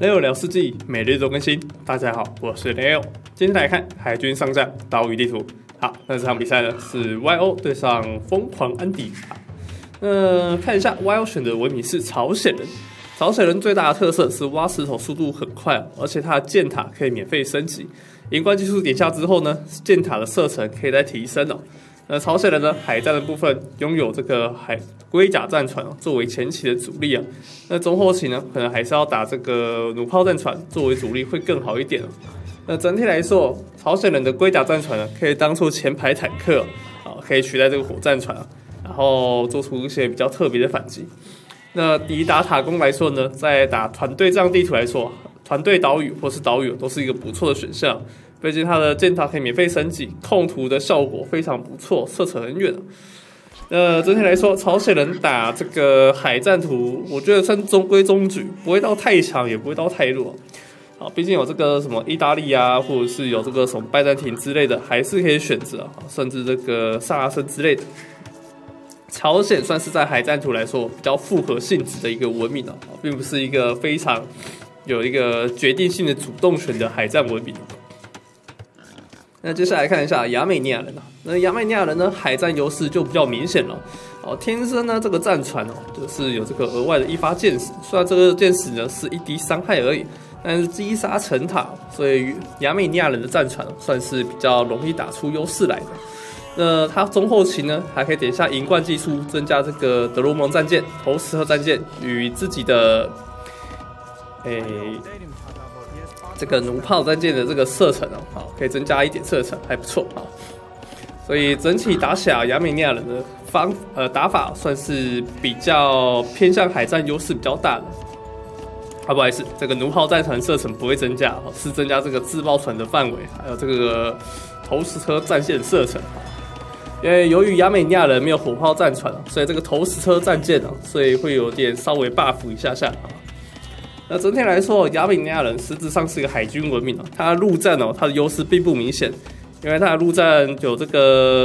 Leo 聊世纪，每日都更新。大家好，我是 Leo。今天来看海军上将岛屿地图。好，那这场比赛呢是 YO 对上疯狂安迪。看一下 YO 选的文明是朝鲜人。朝鲜人最大的特色是挖石头速度很快，而且它的箭塔可以免费升级。银冠技术点下之后呢，箭塔的射程可以再提升哦。朝鲜人呢，海战的部分拥有这个龟甲战船作为前期的主力啊。那中后期呢，可能还是要打这个弩炮战船作为主力会更好一点。那整体来说，朝鲜人的龟甲战船呢，可以当做前排坦克可以取代这个火战船然后做出一些比较特别的反击。那以打塔攻来说呢，在打团队战地图来说，团队岛屿或是岛屿都是一个不错的选项。毕竟它的箭塔可以免费升级，控图的效果非常不错，射程很远。整体来说，朝鲜人打这个海战图，我觉得算中规中矩，不会到太强，也不会到太弱。毕竟有这个什么意大利啊，或者是有这个什么拜占庭之类的，还是可以选择甚至这个萨拉森之类的。朝鲜算是在海战图来说比较复合性质的一个文明并不是一个非常有一个决定性的主动权的海战文明。那接下来看一下亚美尼亚人那亚美尼亚人呢，海战优势就比较明显了天生呢这个战船就是有这个额外的一发箭矢，虽然这个箭矢呢是一滴伤害而已，但是击杀成塔，所以亚美尼亚人的战船算是比较容易打出优势来的。那它中后期呢，还可以点下银冠技术，增加这个德罗蒙战舰、投石和战舰与自己的这个弩炮战舰的这个射程可以增加一点射程，还不错所以整体打起来，亚美尼亚人的打法算是比较偏向海战优势比较大的。不好意思，这个弩炮战船射程不会增加，是增加这个自爆船的范围，还有这个投石车战线射程。因为由于亚美尼亚人没有火炮战船所以这个投石车战舰所以会有点稍微 buff 一下下那整体来说，亚美尼亚人实质上是一个海军文明它的陆战它的优势并不明显，因为它的陆战有这个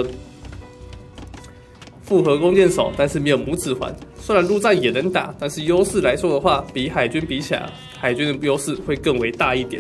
复合弓箭手，但是没有拇指环。虽然陆战也能打，但是优势来说的话，比海军比起来，海军的优势会更为大一点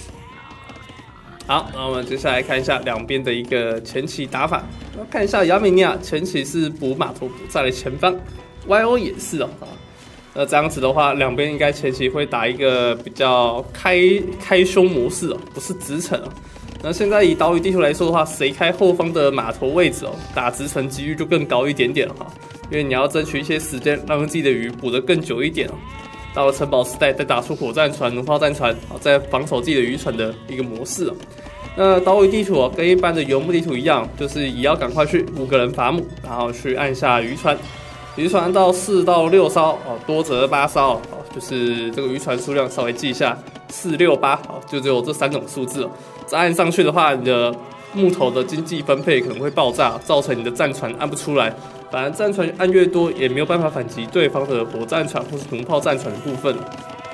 好，那我们接下来看一下两边的一个前期打法。看一下亚美尼亚前期是补码头补在了前方 ，YO 也是那这样子的话，两边应该前期会打一个比较开胸模式不是直城那现在以岛屿地图来说的话，谁开后方的码头位置打直城几率就更高一点点了因为你要争取一些时间，让自己的鱼补得更久一点到了城堡时代，再打出火战船、弩炮战船再防守自己的渔船的一个模式那岛屿地图跟一般的游牧地图一样，就是也要赶快去5个人伐木，然后去按下渔船。渔船到4到6艘多则8艘就是这个渔船数量稍微记一下，4、6、8就只有这3种数字再按上去的话，你的木头的经济分配可能会爆炸，造成你的战船按不出来。反正战船按越多，也没有办法反击对方的火战船或是弩炮战船的部分。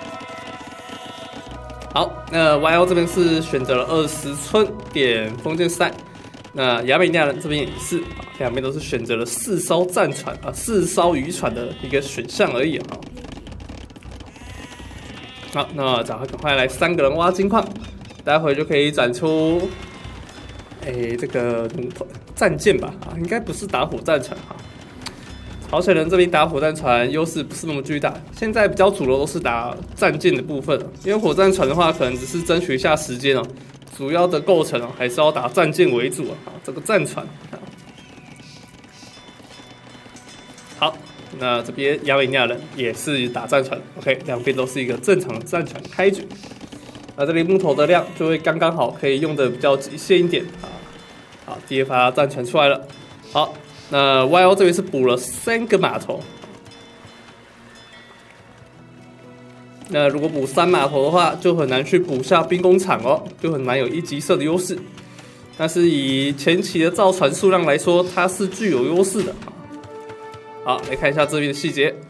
好，那 YO 这边是选择了20村点封建时代。那亚美尼亚人这边也是两边都是选择了4艘战船4艘渔船的一个选项而已好，那赶快来3个人挖金矿，待会就可以展出这个战舰吧应该不是打火战船朝鲜人这边打火战船优势不是那么巨大，现在比较主流都是打战舰的部分因为火战船的话可能只是争取一下时间主要的构成还是要打战舰为主这个战船好，那这边亚美尼亚人也是打战船 ，OK， 两边都是一个正常的战船开局。那这里木头的量就会刚刚好，可以用的比较极限一点好，第一发战船出来了。好，那 YO 这边是补了3个码头。那如果补3码头的话，就很难去补下兵工厂就很难有1级射的优势。但是以前期的造船数量来说，它是具有优势的。好，来看一下这边的细节。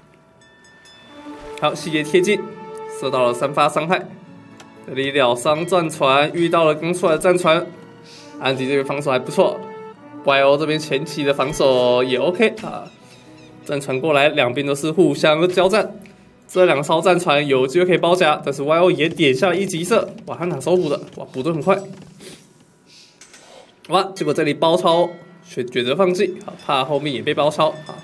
好，细节贴近，射到了3发伤害。这里疗伤战船遇到了刚出来的战船，安迪这边防守还不错。YO 这边前期的防守也 OK 战船过来，两边都是互相交战。 这2艘战船有机会可以包夹，但是 YO 也点下了1级射，哇，他哪手补的？哇，补得很快。哇，结果这里包抄，选择放弃，怕后面也被包抄啊。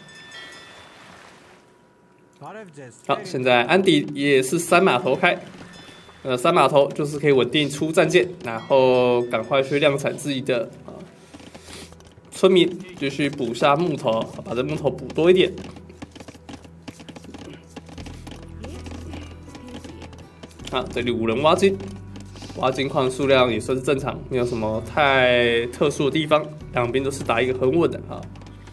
好，现在安迪也是3码头开。3码头就是可以稳定出战舰，然后赶快去量产自己的村民，继续补下木头，把这木头补多一点。啊，这里5人挖金，挖金矿数量也算是正常，没有什么太特殊的地方，两边都是打一个很稳的啊。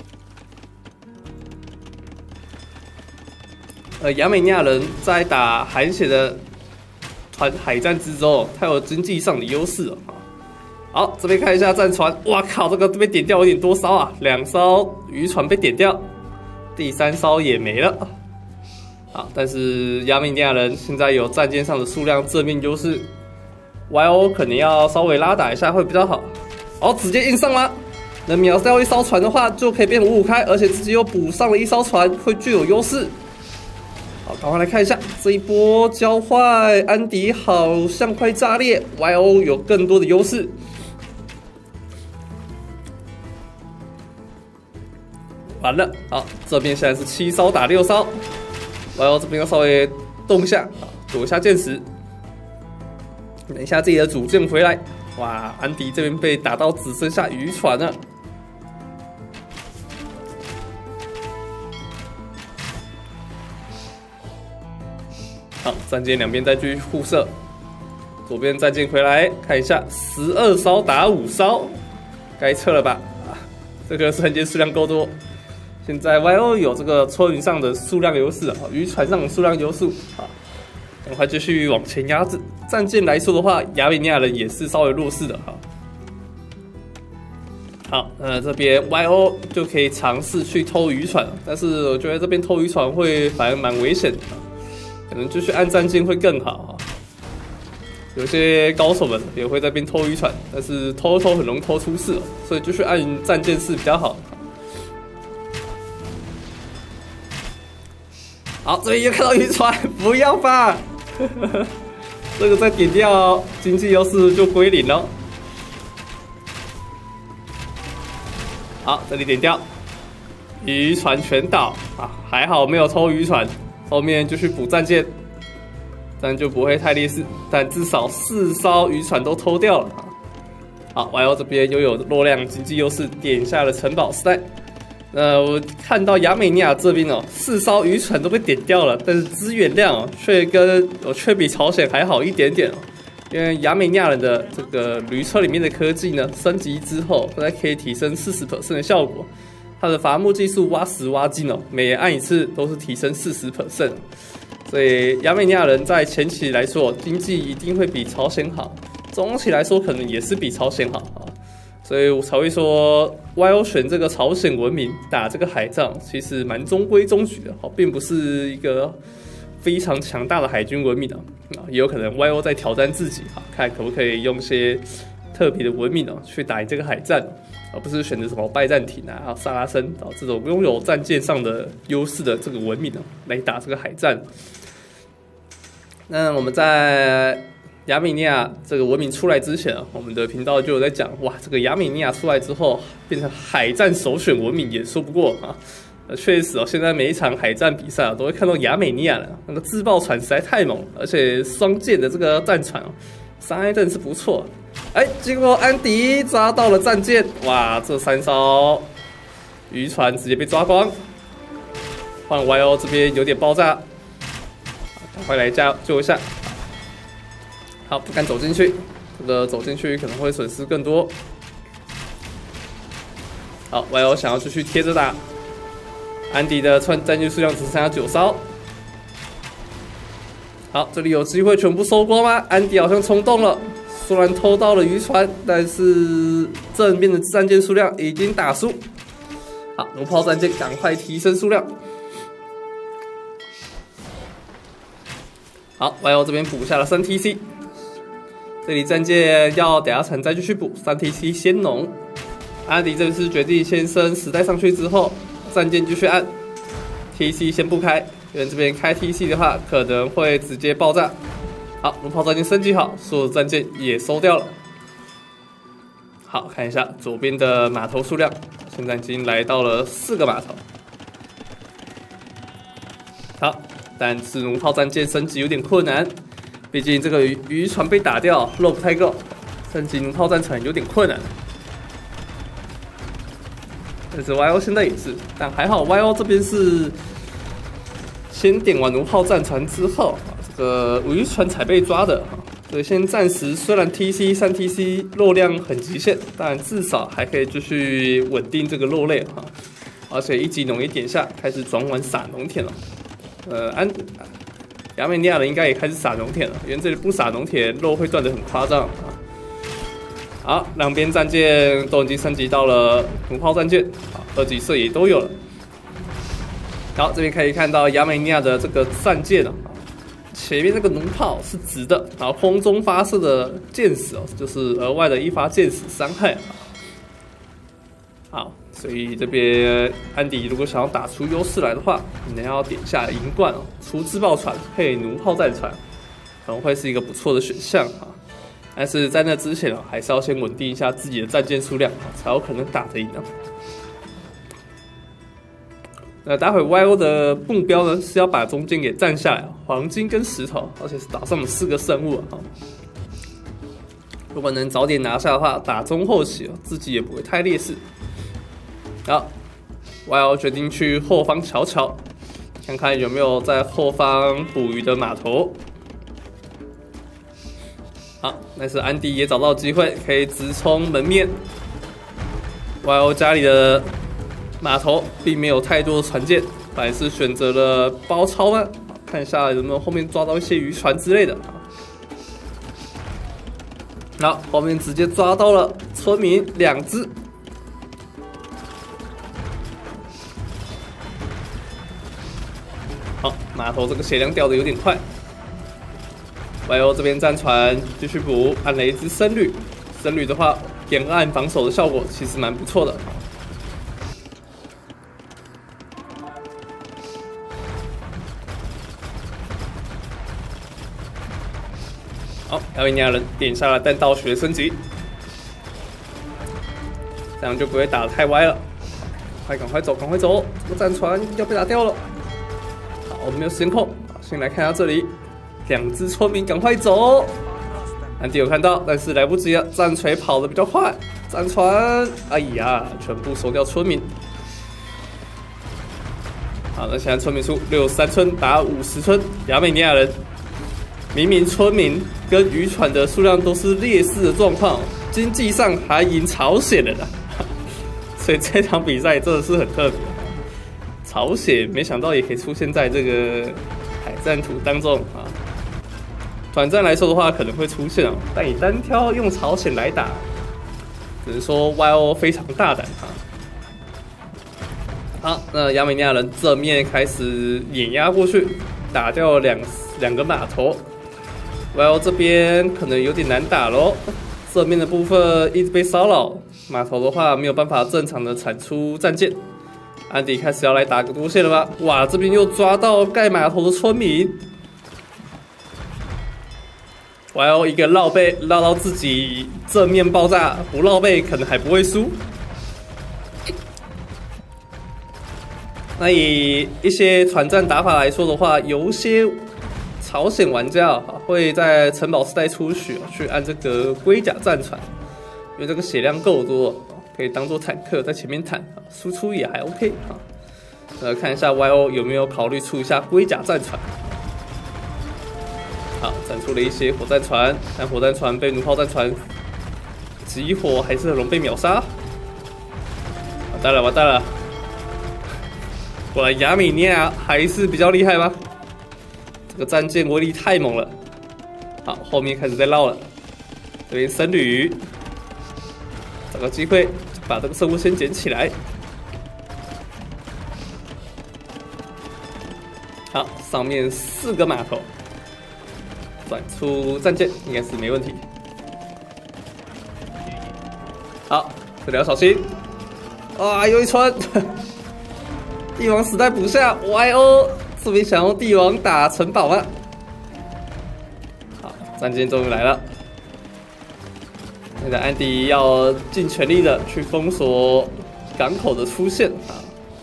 亚美尼亚人在打韩血的海战之中，他有经济上的优势哦。好，这边看一下战船，哇靠，这边点掉有点多艘啊，2艘渔船被点掉，第3艘也没了。好，但是亚美尼亚人现在有战舰上的数量正面优势 ，YO 可能要稍微拉打一下会比较好。好，直接硬上啦！能秒掉1艘船的话，就可以变5-5开，而且自己又补上了1艘船，会具有优势。好，赶快来看一下这一波交换，安迪好像快炸裂 ，YO 有更多的优势。完了，好，这边现在是7艘打6艘 ，YO 这边要稍微动一下，躲一下箭石，等一下自己的主舰回来。哇，安迪这边被打到只剩下渔船了。好，战舰两边再继续互射，左边战舰回来看一下，12艘打5艘，该撤了吧？这个战舰数量够多。现在 YO 有这个车云上的数量优势啊，渔船上的数量优势啊，赶快继续往前压制。战舰来说的话，亚美尼亚人也是稍微弱势的哈。好，这边 YO 就可以尝试去偷渔船，但是我觉得这边偷渔船会反而蛮危险的，可能继续按战舰会更好哈。有些高手们也会在这边偷渔船，但是偷很容易偷出事哦，所以继续按战舰是比较好的。好，这边又看到渔船，不要吧！这个再点掉，经济优势就归零了。好，这里点掉，渔船全倒啊！还好没有偷渔船，后面就去补战舰，这样就不会太劣势。但至少4艘渔船都偷掉了。好，YO 这边又有弱量经济优势，点下了城堡时代。我看到亚美尼亚这边哦，4艘渔船都被点掉了，但是资源量哦却比朝鲜还好一点点哦。因为亚美尼亚人的这个驴车里面的科技呢，升级之后，它可以提升40% 的效果。它的伐木技术挖石挖金哦，每按一次都是提升40%，所以亚美尼亚人在前期来说，经济一定会比朝鲜好，中期来说可能也是比朝鲜好啊。所以我才会说 ，YO 选这个朝鲜文明打这个海战，其实蛮中规中矩的，并不是一个非常强大的海军文明啊，也有可能 YO 在挑战自己看可不可以用些特别的文明去打赢这个海战，而不是选择什么拜占庭啊、萨拉森这种拥有战舰上的优势的这个文明来打这个海战。那我们在亚美尼亚这个文明出来之前我们的频道就有在讲，哇，这个亚美尼亚出来之后变成海战首选文明也说不过啊。确实现在每一场海战比赛都会看到亚美尼亚人那个自爆船实在太猛了，而且双舰的这个战船伤害真是不错。结果安迪抓到了战舰，哇，这3艘渔船直接被抓光，换 YO 这边有点爆炸，赶快来救一下。好，不敢走进去，这个走进去可能会损失更多。好 ，YO 想要继续贴着打，安迪的战舰数量只剩下9艘。好，这里有机会全部收光吗？安迪好像冲动了，虽然偷到了渔船，但是正面的战舰数量已经打输。好，弩炮战舰赶快提升数量。好 ，YO 这边补下了3TC。这里战舰要等下城再继续补3TC 先农，安迪这次决定先升时代上去之后，战舰继续按 TC 先不开， 因为这边开 TC 的话，可能会直接爆炸。好，弩炮战舰升级好，所有的战舰也收掉了。好，看一下左边的码头数量，现在已经来到了4个码头。好，但是弩炮战舰升级有点困难，毕竟这个渔船被打掉，肉不太够，升级弩炮战船有点困难。但是 YO 现在也是，但还好 YO 这边是先点完弩炮战船之后，这个渔船才被抓的。所以现暂时虽然 TC 3 TC 肉量很极限，但至少还可以继续稳定这个肉类哈。而且一级农业点下，开始转往撒农田了。亚美尼亚人应该也开始撒农田了，因为这里不撒农田，肉会断得很夸张啊。好，两边战舰都已经升级到了弩炮战舰，啊，2级射也都有了。好，这边可以看到亚美尼亚的这个战舰啊。前面那个弩炮是直的，然后空中发射的箭矢哦，就是额外的一发箭矢伤害。好，所以这边安迪如果想要打出优势来的话，你要点下银冠哦，出自爆船配弩炮战船，可能会是一个不错的选项啊。但是在那之前哦，还是要先稳定一下自己的战舰数量，才有可能打得赢啊。那待会 YO 的目标呢是要把中间给占下来，黄金跟石头，而且是打上了4个圣物啊。如果能早点拿下的话，打中后期自己也不会太劣势。好 ，YO 决定去后方瞧瞧，看看有没有在后方捕鱼的码头。好，但是安迪也找到机会，可以直冲门面。YO 家里的码头并没有太多的船舰，反而是选择了包抄呢，看一下有没有后面抓到一些渔船之类的。好，后面直接抓到了村民2只。好，码头这个血量掉的有点快。YO 这边战船继续补，按了一只僧侣。僧侣的话，沿岸防守的效果其实蛮不错的。好，亚美尼亚人点下了弹道学升级，这样就不会打得太歪了。赶快走，赶快走！这个战船要被打掉了。好，我们没有时间控。先来看一下这里，2只村民赶快走。安迪有看到，但是来不及了，战锤跑得比较快，战船，哎呀，全部收掉村民。好，那现在村民数63村打50村，亚美尼亚人。明明村民跟渔船的数量都是劣势的状况，经济上还赢朝鲜人啊！所以这场比赛真的是很特别。朝鲜没想到也可以出现在这个海战图当中啊。团战来说的话可能会出现哦，但以单挑用朝鲜来打，只能说 YO 非常大胆啊。好，那亚美尼亚人正面开始碾压过去，打掉了两个码头。YO 这边可能有点难打咯，正面的部分一直被骚扰，码头的话没有办法正常的产出战舰。安迪开始要来打个多线了吧？哇，这边又抓到盖码头的村民。YO 一个绕背绕到自己正面爆炸，不绕背可能还不会输。那以一些团战打法来说的话，有些朝鲜玩家会在城堡时代初期去按这个龟甲战船，因为这个血量够多，可以当做坦克在前面坦，输出也还 OK 啊。看一下 YO 有没有考虑出一下龟甲战船。好，展出了一些火战船，但火战船被弩炮战船集火，还是很容易被秒杀。完蛋了，完蛋了！果然亚美尼亚还是比较厉害吧？这个战舰威力太猛了。好，后面开始在绕了。这边僧侣找个机会把这个生物先捡起来。好，上面4个码头，转出战舰应该是没问题。好，这里要小心。啊，有一船！帝王时代补下 YO 这边想用帝王打城堡吗？好，战舰终于来了。现在安迪要尽全力的去封锁港口的出现啊。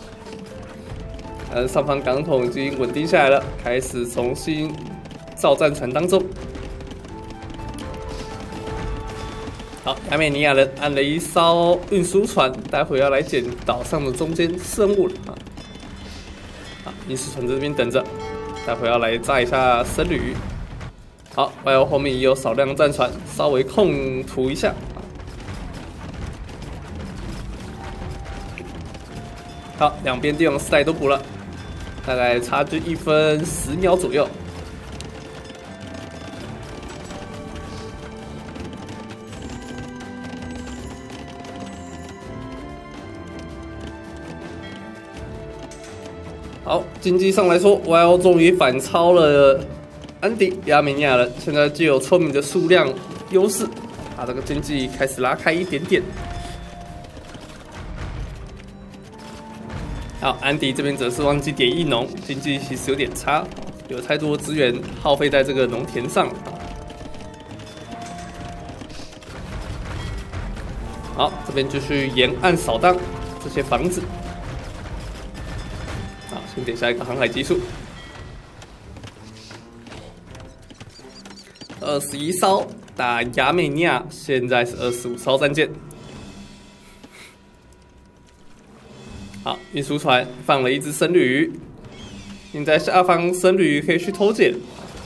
上方港口已经稳定下来了，开始重新造战船当中。好，亚美尼亚人按了一艘运输船，待会要来捡岛上的中间生物了啊！好，运输船这边等着，待会要来炸一下僧侣。好，外欧后面也有少量战船，稍微控图一下。好，两边帝王时代都补了，大概差距1分10秒左右。好，经济上来说，YO 终于反超了安迪亚美尼亚人，现在具有村民的数量优势，把这个经济开始拉开一点点。好，安迪这边则是忘记点一农，经济其实有点差，有太多资源耗费在这个农田上。好，这边继续沿岸扫荡这些房子。好，先点下一个航海技术。21艘打亚美尼亚，现在是25艘战舰。好，运输船放了一只僧侣，现在下方僧侣可以去偷捡。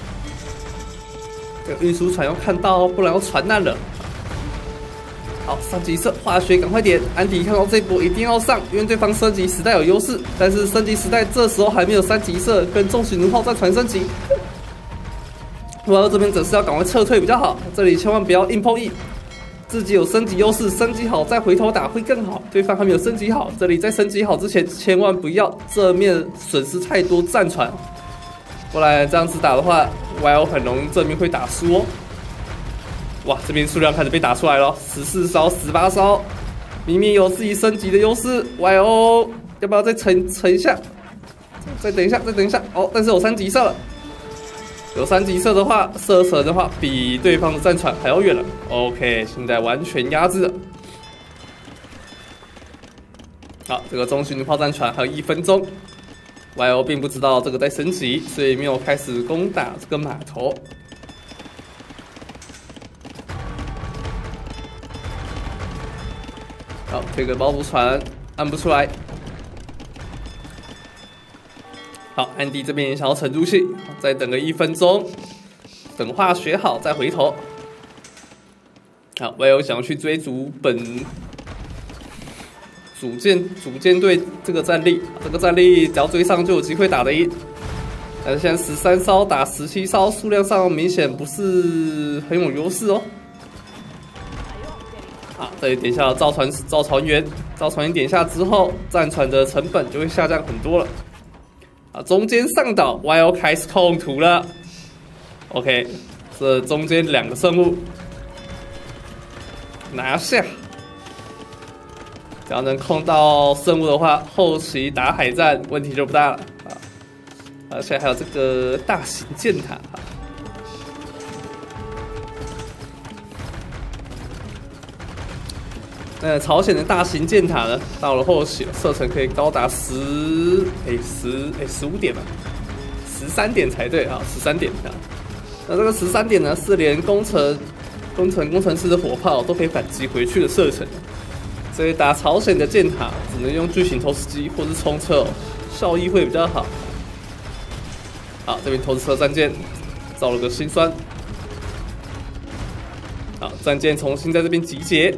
这个运输船要看到，不然要船难了。好，上级色化学赶快点！安迪看到这波一定要上，因为对方升级时代有优势，但是升级时代这时候还没有3级色跟重型弩炮战船升级。我这边则是要赶快撤退比较好，这里千万不要硬碰硬，自己有升级优势，升级好再回头打会更好。对方还没有升级好，这里在升级好之前，千万不要正面损失太多战船，不然这样子打的话 ，YO 很容易正面会打输哦。哇，这边数量开始被打出来了，14艘、18艘，明明有自己升级的优势 ，YO 要不要再沉一下？再等一下，再等一下。哦，但是有3级色了。有3级色的话，射程的话比对方的战船还要远了。OK， 现在完全压制了。好，这个中型炮战船还有1分钟 ，YO 并不知道这个在升级，所以没有开始攻打这个码头。好，这个包袱船按不出来。好，安迪这边也想要沉住气，再等个1分钟，等化学好再回头。好，YO 想要去追逐本主舰队这个战力，这个战力只要追上就有机会打得赢。但是现在13艘打17艘，数量上明显不是很有优势哦。好，这里点下了造船员点下之后，战船的成本就会下降很多了。啊，中间上岛 ，YO 开始控图了。OK， 这中间2个生物拿下，只要能控到生物的话，后期打海战问题就不大了啊。而且还有这个大型箭塔啊。朝鲜的大型箭塔呢，到了后期射程可以高达15点吧，13点才对啊，13点啊。那这个13点呢，是连工程师的火炮都可以反击回去的射程，所以打朝鲜的箭塔只能用巨型投石机或是冲车哦，效益会比较好。好，这边投石车战舰造了个心酸。好，战舰重新在这边集结。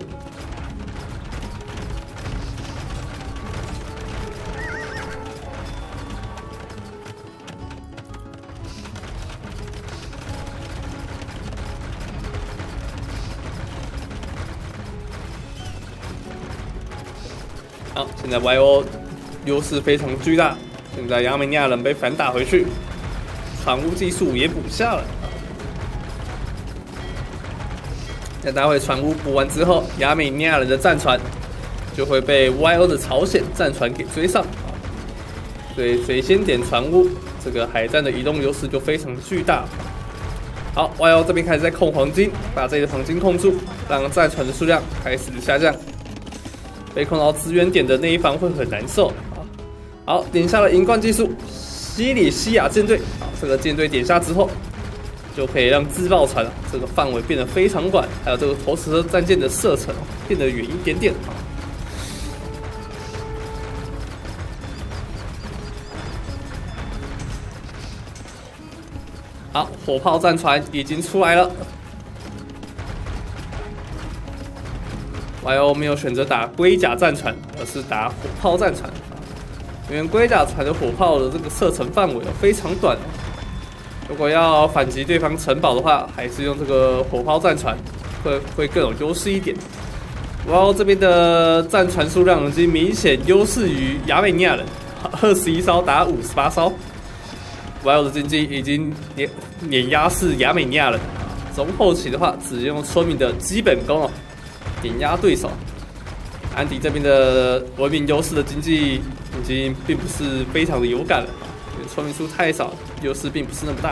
好，现在 YO 优势非常巨大，现在亚美尼亚人被反打回去，船坞技术也补下了。那待会船坞补完之后，亚美尼亚人的战船就会被 YO 的朝鲜战船给追上，所以谁先点船坞， 这个海战的移动优势就非常巨大。好 ，YO 这边开始在控黄金，把这里的黄金控住，让战船的数量开始下降。被控到资源点的那一方会很难受。好，点下了银冠技术，西里西亚舰队。好，这个舰队点下之后，就可以让自爆船这个范围变得非常广，还有这个投石车战舰的射程变得远一点点。好，火炮战船已经出来了。YO 没有选择打龟甲战船，而是打火炮战船。因为龟甲船的火炮的这个射程范围非常短，如果要反击对方城堡的话，还是用这个火炮战船会更有优势一点。YO 这边的战船数量已经明显优势于亚美尼亚人，21艘打58艘。YO 的经济已经碾压是亚美尼亚人，中后期的话只用村民的基本功哦，碾压对手。安迪这边的文明优势的经济已经并不是非常的有感了，因为村民数太少，优势并不是那么大。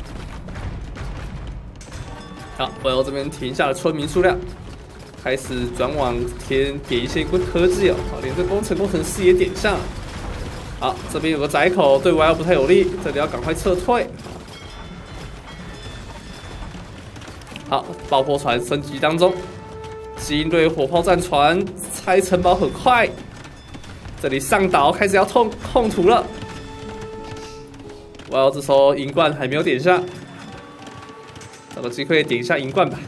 好，YO这边停下了村民数量，开始转往点一些科技哦，好，连这工程师也点上了。好，这边有个窄口，对 YO 不太有利，这里要赶快撤退。好，爆破船升级当中，基因队火炮战船拆城堡很快，这里上岛开始要控土了。YO这时候银冠还没有点下，找个机会点一下银冠吧。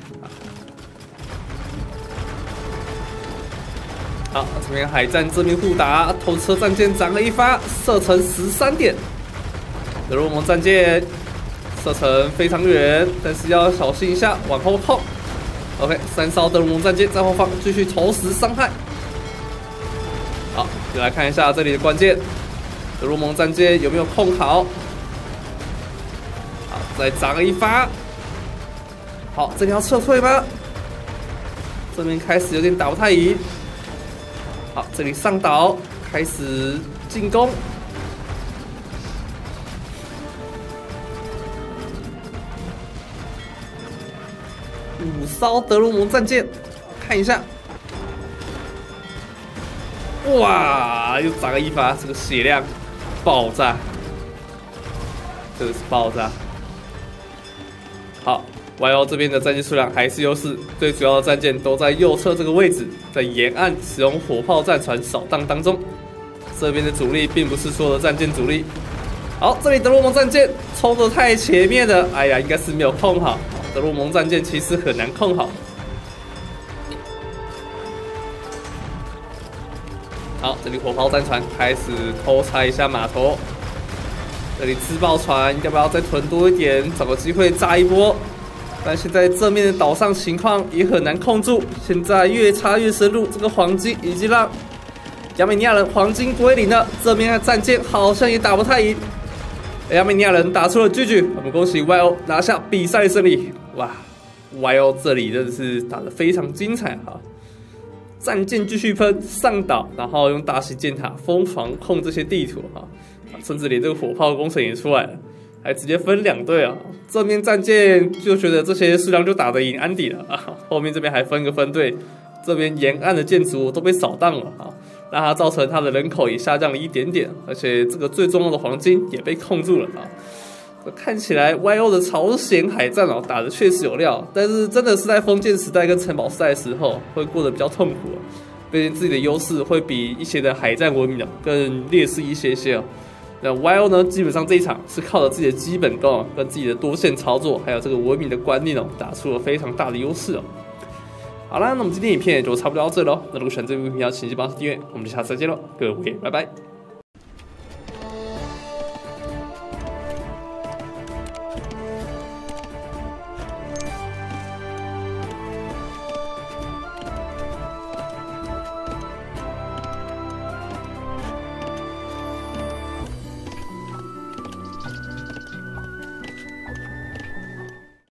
好，这边海战这边互打，投车战舰涨了一发，射程13点。德罗蒙战舰射程非常远，但是要小心一下，往后控。OK， 3艘德罗蒙战舰在后方继续投石伤害。好，就来看一下这里的关键，德罗蒙战舰有没有控好？好，再涨了一发。好，这里要撤退吗？这边开始有点打不太赢。好，这里上岛开始进攻。5艘德罗蒙战舰，看一下。哇，又涨了一发，这个血量爆炸，真的是爆炸。好。YO 这边的战舰数量还是优势，最主要的战舰都在右侧这个位置，在沿岸使用火炮战船扫荡当中。这边的主力并不是所有的战舰主力。好，这里德罗蒙战舰冲得太前面了，哎呀，应该是没有控好。德罗蒙战舰其实很难控好。好，这里火炮战船开始偷拆一下码头。这里自爆船要不要再囤多一点，找个机会炸一波？但现在正面的岛上情况也很难控住，现在越插越深入，这个黄金已经让亚美尼亚人黄金归零了。这边的战舰好像也打不太赢，亚美尼亚人打出了GG，我们恭喜 YO 拿下比赛胜利。哇 ，YO 这里真的是打得非常精彩哈！战舰继续喷上岛，然后用大型箭塔疯狂控这些地图哈，甚至连这个火炮工程也出来了。还直接分2队啊！正面战舰就觉得这些数量就打得赢安迪了啊，后面这边还分个分队，这边沿岸的建筑都被扫荡了啊，让它造成它的人口也下降了一点点，而且这个最重要的黄金也被控住了啊。看起来 YO 的朝鲜海战哦打得确实有料，但是真的是在封建时代跟城堡时代的时候会过得比较痛苦啊，毕竟自己的优势会比一些的海战文明更劣势一些些哦。那 YO 呢，基本上这一场是靠着自己的基本功跟自己的多线操作，还有这个文明的观念哦，打出了非常大的优势哦。好啦，那我们今天影片就差不多到这喽。那如果喜欢这部影片，请记得帮我订阅，我们就下次再见喽，各位，拜拜。